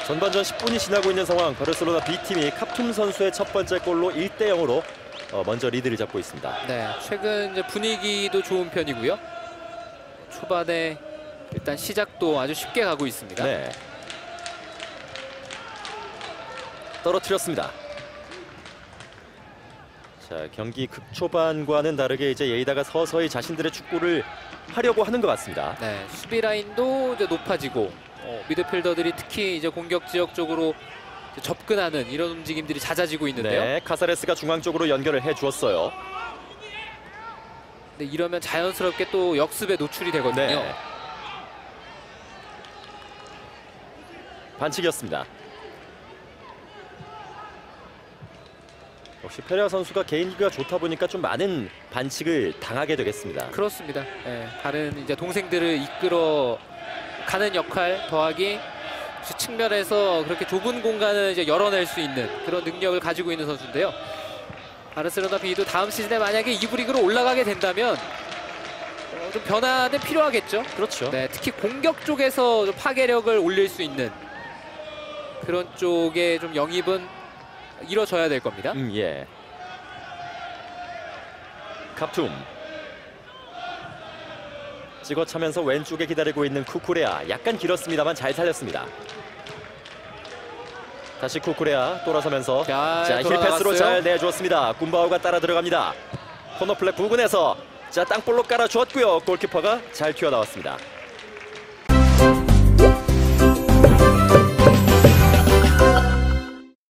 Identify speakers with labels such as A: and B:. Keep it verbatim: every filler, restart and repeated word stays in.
A: 전반전 십 분이 지나고 있는 상황. 바르셀로나 B팀이 카툼 선수의 첫 번째 골로 일 대 영으로 어, 먼저 리드를 잡고 있습니다.
B: 네, 최근 이제 분위기도 좋은 편이고요. 초반에 일단 시작도 아주 쉽게 가고 있습니다.
A: 네. 떨어뜨렸습니다. 자, 경기 극초반과는 다르게 이제 예이다가 서서히 자신들의 축구를 하려고 하는 것 같습니다.
B: 네, 수비 라인도 이제 높아지고 어, 미드필더들이 특히 이제 공격 지역 쪽으로 이제 접근하는 이런 움직임들이 잦아지고 있는데요.
A: 네, 카사레스가 중앙 쪽으로 연결을 해 주었어요.
B: 근데 이러면 자연스럽게 또 역습에 노출이 되거든요.
A: 네. 반칙이었습니다. 역시 페레라 선수가 개인기가 좋다 보니까 좀 많은 반칙을 당하게 되겠습니다.
B: 그렇습니다. 네, 다른 이제 동생들을 이끌어 가는 역할 더하기 측면에서 그렇게 좁은 공간을 이제 열어낼 수 있는 그런 능력을 가지고 있는 선수인데요. 바르셀로나 B도 다음 시즌에 만약에 이 부 리그로 올라가게 된다면 어, 좀 변화는 필요하겠죠.
A: 그렇죠.
B: 네, 특히 공격 쪽에서 좀 파괴력을 올릴 수 있는 그런 쪽에 좀 영입은 이뤄져야 될 겁니다.
A: 음, 예. 카툼 찍어차면서 왼쪽에 기다리고 있는 쿠쿠레아. 약간 길었습니다만 잘 살렸습니다. 다시 쿠쿠레아 돌아서면서
B: 자,
A: 자, 힐패스로 잘 내주었습니다. 군바오가 따라 들어갑니다. 코너플렉 부근에서 자, 땅볼로 깔아주었고요. 골키퍼가 잘 튀어나왔습니다.